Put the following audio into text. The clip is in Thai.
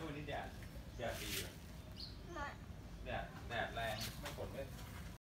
วันนี้แดดดีอยู่